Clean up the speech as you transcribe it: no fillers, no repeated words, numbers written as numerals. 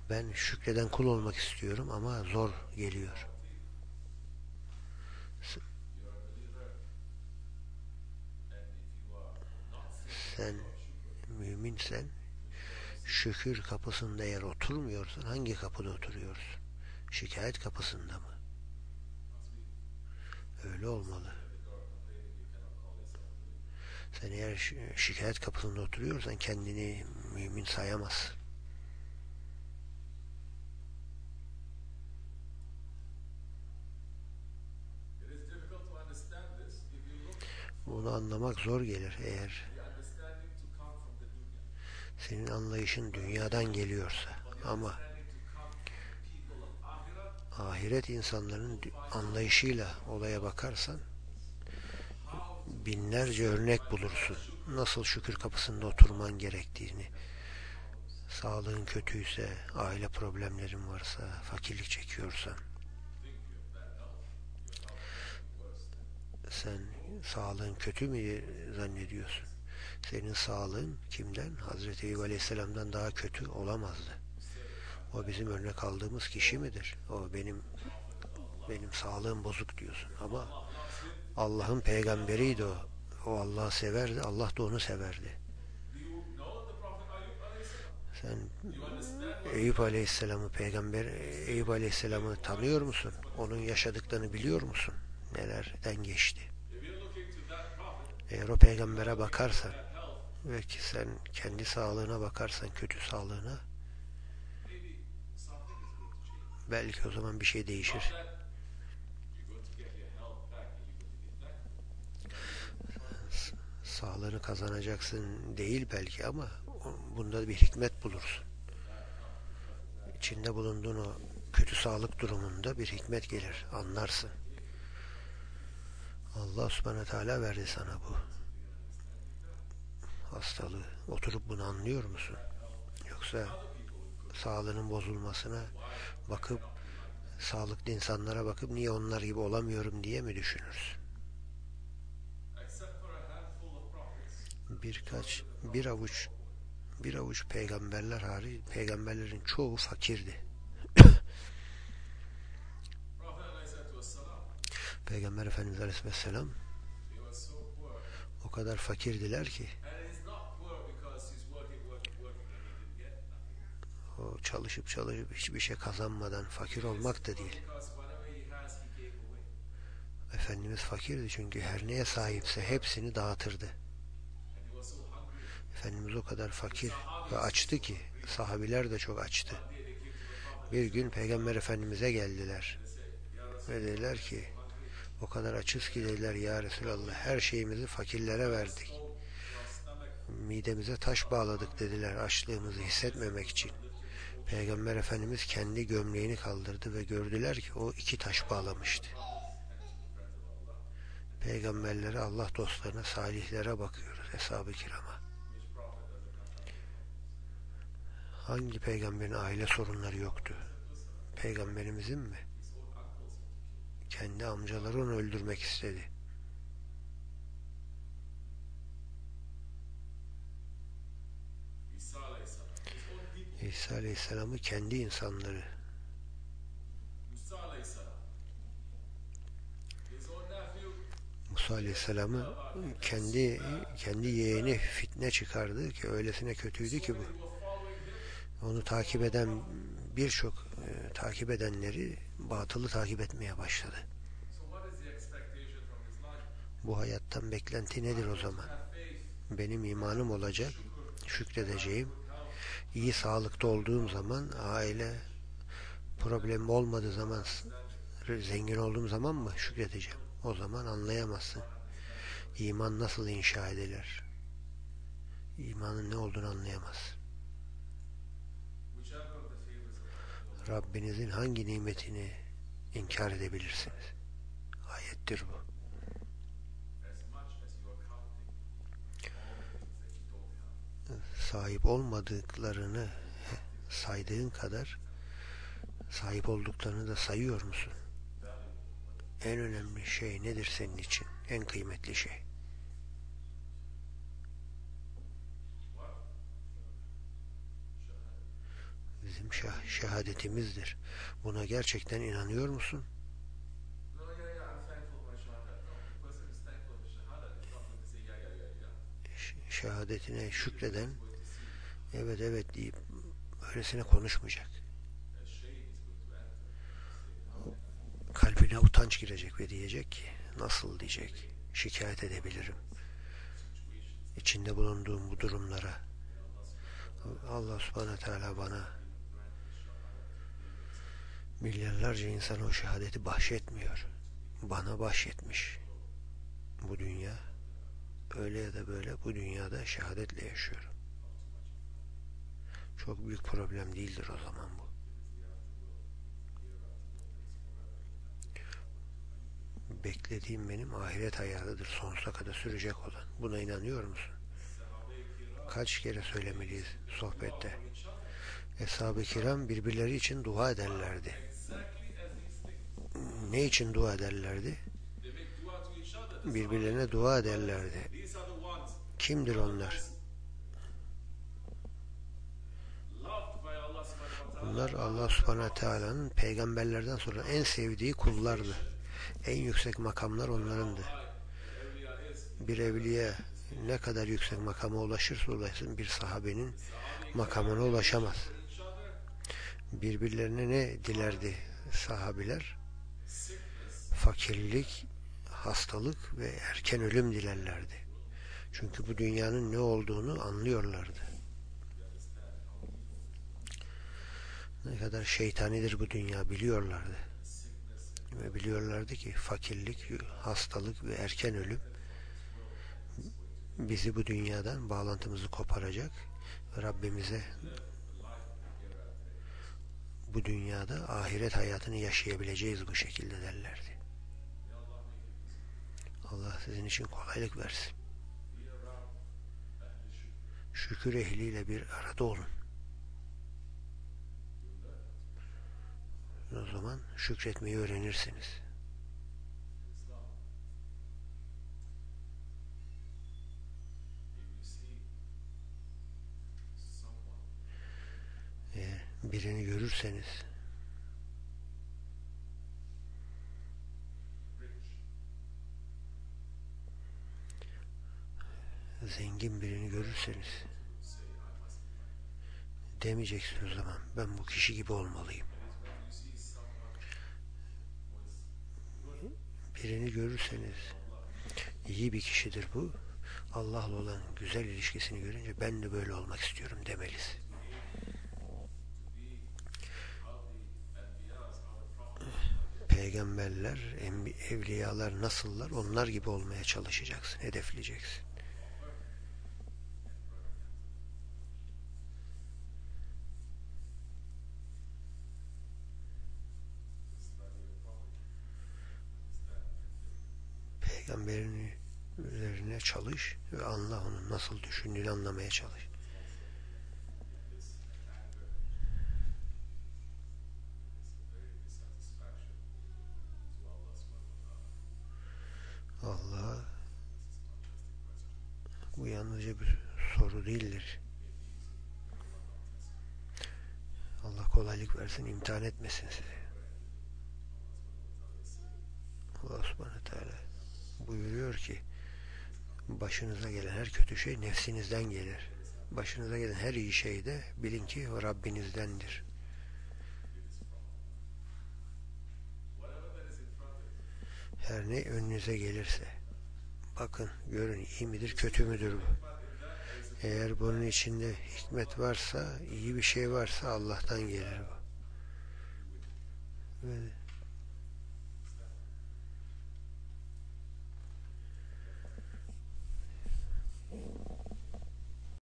Ben şükreden kul olmak istiyorum ama zor geliyor. Sen müminsen, şükür kapısında eğer oturmuyorsan hangi kapıda oturuyorsun? Şikayet kapısında mı? Öyle olmalı. Sen eğer şikayet kapısında oturuyorsan kendini mümin sayamazsın. Bunu anlamak zor gelir eğer senin anlayışın dünyadan geliyorsa. Ama ahiret insanların anlayışıyla olaya bakarsan binlerce örnek bulursun. Nasıl şükür kapısında oturman gerektiğini. Sağlığın kötüyse, aile problemlerin varsa, fakirlik çekiyorsan, sen sağlığın kötü mü zannediyorsun? Senin sağlığın kimden? Hazreti Eyüp Aleyhisselam'dan daha kötü olamazdı. O bizim örnek aldığımız kişi midir? O benim sağlığım bozuk diyorsun. Ama Allah'ın peygamberiydi o. O Allah'ı severdi, Allah da onu severdi. Sen Eyüp Aleyhisselam'ı, peygamber Eyüp Aleyhisselam'ı tanıyor musun? Onun yaşadıklarını biliyor musun? Nelerden geçti? Eğer o peygambere bakarsan ve ki sen kendi sağlığına bakarsan, kötü sağlığına, belki o zaman bir şey değişir. Sağlığını kazanacaksın değil belki ama bunda bir hikmet bulursun. İçinde bulunduğun o kötü sağlık durumunda bir hikmet gelir. Anlarsın. Allah subhanahu teala verdi sana bu hastalığı. Oturup bunu anlıyor musun? Yoksa sağlığının bozulmasına bakıp, sağlıklı insanlara bakıp niye onlar gibi olamıyorum diye mi düşünürsün? Birkaç, bir avuç peygamberler hariç, peygamberlerin çoğu fakirdi. Peygamber Efendimiz Aleyhisselam o kadar fakirdiler ki o çalışıp hiçbir şey kazanmadan fakir olmak da değil. Efendimiz fakirdi çünkü her neye sahipse hepsini dağıtırdı. Efendimiz o kadar fakir ve açtı ki sahabiler de çok açtı. Bir gün Peygamber Efendimiz'e geldiler ve dediler ki o kadar açız ki dediler ya Resulallah her şeyimizi fakirlere verdik. Midemize taş bağladık dediler açlığımızı hissetmemek için. Peygamber Efendimiz kendi gömleğini kaldırdı ve gördüler ki o iki taş bağlamıştı. Peygamberlere, Allah dostlarına, salihlere bakıyoruz, Eshab-ı Kiram'a. Hangi peygamberin aile sorunları yoktu? Peygamberimizin mi? Kendi amcaları onu öldürmek istedi. İsa Aleyhisselam'ı kendi insanları, Musa Aleyhisselam'ı kendi yeğeni fitne çıkardı ki öylesine kötüydü ki bu. Onu takip eden birçok takip edenleri batılı takip etmeye başladı. Bu hayattan beklenti nedir o zaman? Benim imanım olacak, şükredeceğim. İyi sağlıkta olduğum zaman, aile problemim olmadığı zaman, zengin olduğum zaman mı şükredeceğim? O zaman anlayamazsın. İman nasıl inşa edilir? İmanın ne olduğunu anlayamazsın. Rabbinizin hangi nimetini inkar edebilirsiniz? Ayettir bu. Sahip olmadıklarını saydığın kadar sahip olduklarını da sayıyor musun? En önemli şey nedir senin için? En kıymetli şey. bizim şehadetimizdir. Buna gerçekten inanıyor musun? Şehadetine şükreden evet evet deyip öylesine konuşmayacak. Kalbine utanç girecek ve diyecek ki nasıl diyecek, şikayet edebilirim içinde bulunduğum bu durumlara. Allah subhanahu teala bana milyarlarca insana o şehadeti bahşetmiyor. Bana bahşetmiş. Bu dünya öyle ya da böyle bu dünyada şehadetle yaşıyorum. Çok büyük problem değildir o zaman bu. Beklediğim benim ahiret hayatıdır, sonsuza kadar sürecek olan. Buna inanıyor musun? Kaç kere söylemeliyiz sohbette? Eshab-ı kiram birbirleri için dua ederlerdi. Ne için dua ederlerdi? Birbirlerine dua ederlerdi. Kimdir onlar? Bunlar Allah subhanahu teala'nın peygamberlerden sonra en sevdiği kullardı. En yüksek makamlar onlarındı. Bir evliya ne kadar yüksek makama ulaşırsa ulaşsın bir sahabenin makamına ulaşamaz. Birbirlerine ne dilerdi sahabiler? Fakirlik, hastalık ve erken ölüm dilerlerdi. Çünkü bu dünyanın ne olduğunu anlıyorlardı. Ne kadar şeytanidir bu dünya biliyorlardı. Ve biliyorlardı ki fakirlik, hastalık ve erken ölüm bizi bu dünyadan bağlantımızı koparacak ve Rabbimize bu dünyada ahiret hayatını yaşayabileceğiz bu şekilde derlerdi. Allah sizin için kolaylık versin. Şükür ehliyle bir arada olun. O zaman şükretmeyi öğrenirsiniz. Eğer birini görürseniz zengin birini görürseniz demeyeceksiniz o zaman ben bu kişi gibi olmalıyım. Birini görürseniz iyi bir kişidir bu. Allah'la olan güzel ilişkisini görünce ben de böyle olmak istiyorum demelisin. Peygamberler, evliyalar nasıllar onlar gibi olmaya çalışacaksın, hedefleyeceksin. Peygamberin üzerine çalış ve anla onun nasıl düşündüğünü anlamaya çalış. Allah'a bu yalnızca bir soru değildir. Allah kolaylık versin, imtihan etmesin sizi. Allah subhanahu teala buyuruyor ki başınıza gelen her kötü şey nefsinizden gelir. Başınıza gelen her iyi şey de bilin ki o Rabbinizdendir. Her ne önünüze gelirse bakın, görün iyi midir kötü müdür bu. Eğer bunun içinde hikmet varsa, iyi bir şey varsa Allah'tan gelir bu. Ve